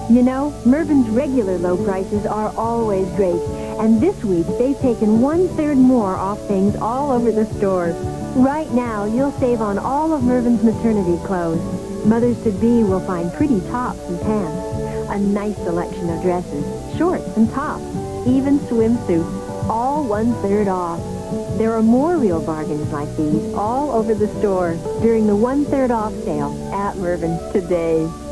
You know, Mervyn's regular low prices are always great. And this week, they've taken 1/3 more off things all over the stores. Right now, you'll save on all of Mervyn's maternity clothes. Mothers-to-be will find pretty tops and pants, a nice selection of dresses, shorts and tops, even swimsuits, all 1/3 off. There are more real bargains like these all over the store during the 1/3 off sale at Mervyn's today.